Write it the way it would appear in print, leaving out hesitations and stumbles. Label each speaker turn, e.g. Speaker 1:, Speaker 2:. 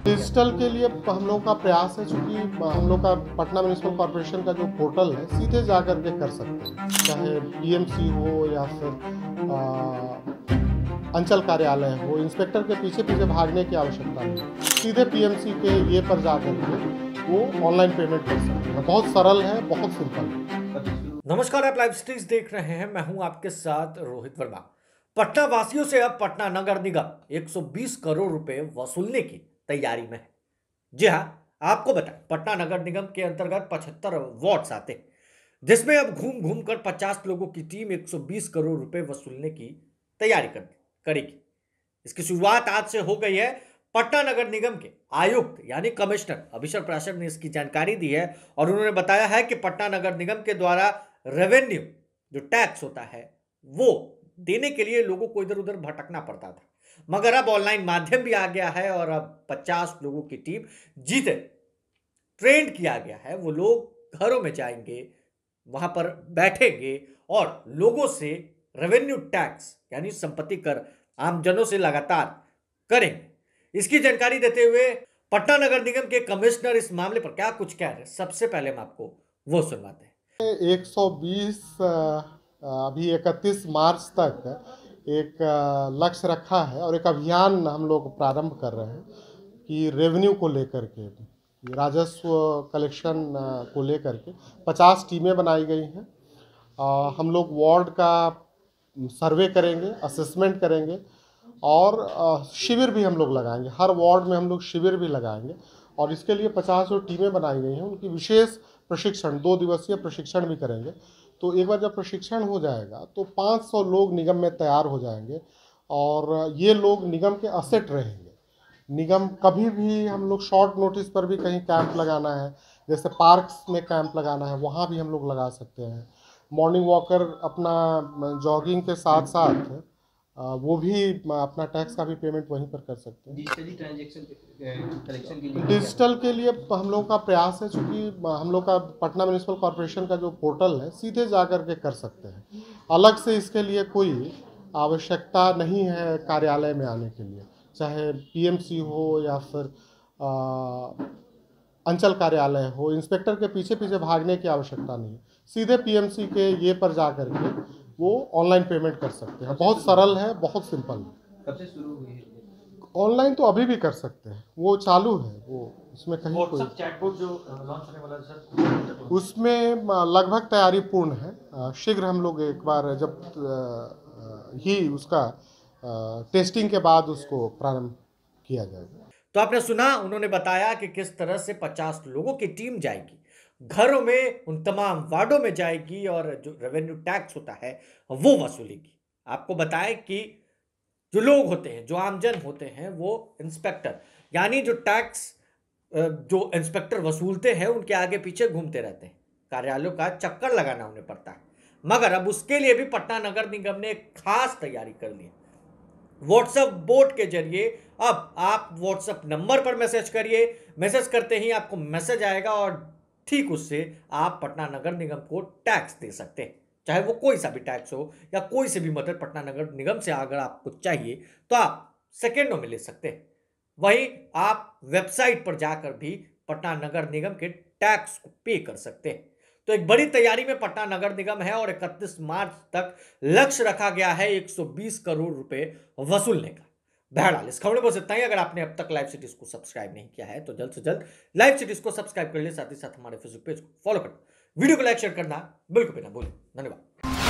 Speaker 1: Digital के लिए हम लोग का प्रयास है, चूँकि हम लोग का पटना म्युनिसिपल कॉर्पोरेशन का जो पोर्टल है सीधे जा कर के कर सकते हैं, चाहे पीएमसी हो या फिर अंचल कार्यालय हो। इंस्पेक्टर के पीछे पीछे भागने की आवश्यकता नहीं, सीधे पीएमसी के ये पर जा कर के वो ऑनलाइन पेमेंट कर सकते हैं। बहुत सरल है, बहुत सिंपल है।
Speaker 2: नमस्कार, आप लाइव स्ट्रीम्स देख रहे हैं। मैं हूं आपके साथ रोहित वर्मा। पटना वासियों से अब पटना नगर निगम 120 करोड़ रुपए वसूलने की तैयारी में है। जी हां, आपको बताएं, पटना नगर निगम के अंतर्गत 75 वार्ड्स आते हैं, जिसमें अब घूम घूम कर 50 लोगों की टीम 120 करोड़ रुपए वसूलने की तैयारी करेगी। इसकी शुरुआत आज से हो गई है। पटना नगर निगम के आयुक्त यानी कमिश्नर अभिषेक प्राशर ने इसकी जानकारी दी है और उन्होंने बताया है कि पटना नगर निगम के द्वारा रेवेन्यू जो टैक्स होता है वो देने के लिए लोगों को इधर उधर भटकना पड़ता था, मगर अब ऑनलाइन माध्यम भी आ गया है और अब 50 लोगों की टीम जीते ट्रेंड किया गया है। वो लोग घरों में जाएंगे, वहां पर बैठेंगे और लोगों से रेवेन्यू टैक्स यानी संपत्ति कर आमजनों से लगातार करेंगे। इसकी जानकारी देते हुए पटना नगर निगम के कमिश्नर इस मामले पर क्या कुछ कह रहे हैं, सबसे पहले हम आपको वो सुनवाते हैं।
Speaker 1: 120 अभी 31 मार्च तक एक लक्ष्य रखा है और एक अभियान हम लोग प्रारंभ कर रहे हैं कि रेवेन्यू को लेकर के, राजस्व कलेक्शन को लेकर के 50 टीमें बनाई गई हैं। हम लोग वार्ड का सर्वे करेंगे, असेसमेंट करेंगे और शिविर भी हम लोग लगाएंगे। हर वार्ड में हम लोग शिविर भी लगाएंगे और इसके लिए 50 जो टीमें बनाई गई हैं उनकी विशेष प्रशिक्षण, 2 दिवसीय प्रशिक्षण भी करेंगे। तो एक बार जब प्रशिक्षण हो जाएगा तो 500 लोग निगम में तैयार हो जाएंगे और ये लोग निगम के असेट रहेंगे। निगम कभी भी हम लोग शॉर्ट नोटिस पर भी कहीं कैंप लगाना है, जैसे पार्क्स में कैंप लगाना है, वहाँ भी हम लोग लगा सकते हैं। मॉर्निंग वॉकर अपना जॉगिंग के साथ साथ वो भी अपना टैक्स का भी पेमेंट वहीं पर कर सकते हैं।
Speaker 3: डिजिटली ट्रांजैक्शन कलेक्शन के लिए
Speaker 1: डिजिटल के लिए हम लोग का प्रयास है, चूँकि हम लोग का पटना म्युनिसिपल कॉर्पोरेशन का जो पोर्टल है सीधे जा कर के कर सकते हैं। अलग से इसके लिए कोई आवश्यकता नहीं है कार्यालय में आने के लिए, चाहे पीएमसी हो या फिर अंचल कार्यालय हो। इंस्पेक्टर के पीछे पीछे भागने की आवश्यकता नहीं, सीधे पीएमसी के ये पर जा कर के वो ऑनलाइन पेमेंट कर सकते हैं। बहुत सरल है, बहुत सिंपल है।
Speaker 3: कब से शुरू हुई है?
Speaker 1: ऑनलाइन तो अभी भी कर सकते हैं, वो चालू है। वो उसमें कहीं कोई
Speaker 2: चैटबॉट जो लॉन्च होने वाला है सर,
Speaker 1: उसमें लगभग तैयारी पूर्ण है। शीघ्र हम लोग एक बार जब ही उसका टेस्टिंग के बाद उसको प्रारंभ किया जाएगा।
Speaker 2: तो आपने सुना, उन्होंने बताया कि किस तरह से 50 लोगों की टीम जाएगी, घरों में, उन तमाम वार्डों में जाएगी और जो रेवेन्यू टैक्स होता है वो वसूलेगी। आपको बताएं कि जो लोग होते हैं, जो आमजन होते हैं, वो इंस्पेक्टर यानी जो टैक्स जो इंस्पेक्टर वसूलते हैं उनके आगे पीछे घूमते रहते हैं, कार्यालयों का चक्कर लगाना उन्हें पड़ता है। मगर अब उसके लिए भी पटना नगर निगम ने एक खास तैयारी कर ली है। व्हाट्सएप बोट के जरिए अब आप व्हाट्सएप नंबर पर मैसेज करिए, मैसेज करते ही आपको मैसेज आएगा और ठीक उससे आप पटना नगर निगम को टैक्स दे सकते हैं, चाहे वो कोई सा भी टैक्स हो या कोई से भी मदद पटना नगर निगम से अगर आपको चाहिए तो आप सेकेंडों में ले सकते हैं। वहीं आप वेबसाइट पर जाकर भी पटना नगर निगम के टैक्स को पे कर सकते हैं। तो एक बड़ी तैयारी में पटना नगर निगम है और 31 मार्च तक लक्ष्य रखा गया है 120 करोड़ रुपए वसूलने का। बहरहाल इस खबर में बस इतना ही। अगर आपने अब तक लाइव सिटीज को सब्सक्राइब नहीं किया है तो जल्द से जल्द लाइव सिटीज को सब्सक्राइब कर ले, साथ ही साथ हमारे फेसबुक पेज को फॉलो करना, वीडियो को लाइक शेयर करना बिल्कुल भी ना भूलें। धन्यवाद।